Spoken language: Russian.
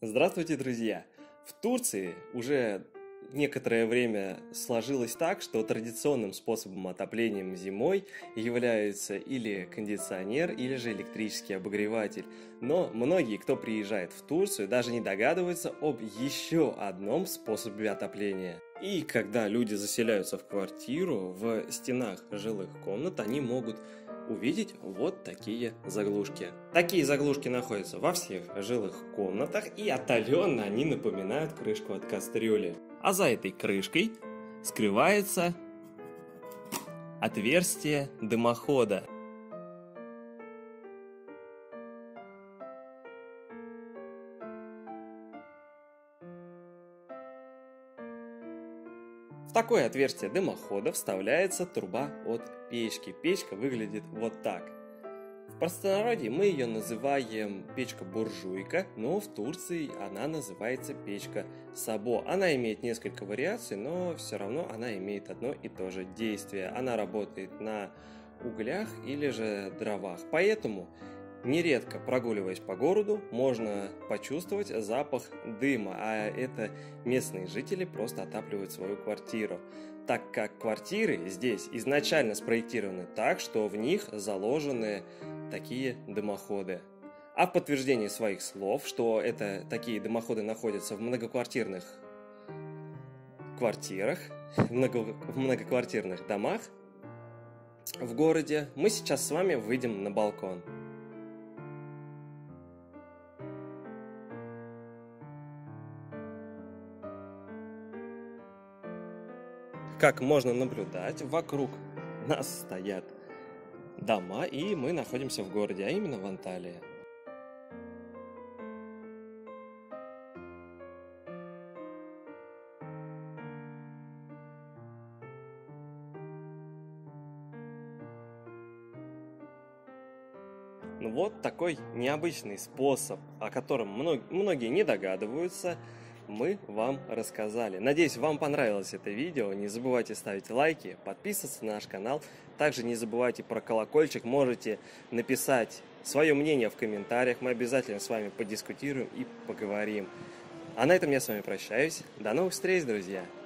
Здравствуйте, друзья! В Турции уже некоторое время сложилось так, что традиционным способом отопления зимой является или кондиционер, или же электрический обогреватель. Но многие, кто приезжает в Турцию, даже не догадываются об еще одном способе отопления. И когда люди заселяются в квартиру, в стенах жилых комнат они могут увидеть вот такие заглушки. Такие заглушки находятся во всех жилых комнатах, и отдаленно они напоминают крышку от кастрюли. А за этой крышкой скрывается отверстие дымохода. В такое отверстие дымохода вставляется труба от печки. Печка выглядит вот так. В простонародье мы ее называем печка-буржуйка, но в Турции она называется печка-сабо. Она имеет несколько вариаций, но все равно она имеет одно и то же действие. Она работает на углях или же дровах. Поэтому нередко, прогуливаясь по городу, можно почувствовать запах дыма, а это местные жители просто отапливают свою квартиру, так как квартиры здесь изначально спроектированы так, что в них заложены такие дымоходы. А в подтверждение своих слов, что такие дымоходы находятся в многоквартирных квартирах, в многоквартирных домах в городе, мы сейчас с вами выйдем на балкон. Как можно наблюдать, вокруг нас стоят дома, и мы находимся в городе, а именно в Анталии. Ну вот такой необычный способ, о котором многие не догадываются, мы вам рассказали. Надеюсь, вам понравилось это видео. Не забывайте ставить лайки, подписываться на наш канал. Также не забывайте про колокольчик. Можете написать свое мнение в комментариях. Мы обязательно с вами подискутируем и поговорим. А на этом я с вами прощаюсь. До новых встреч, друзья!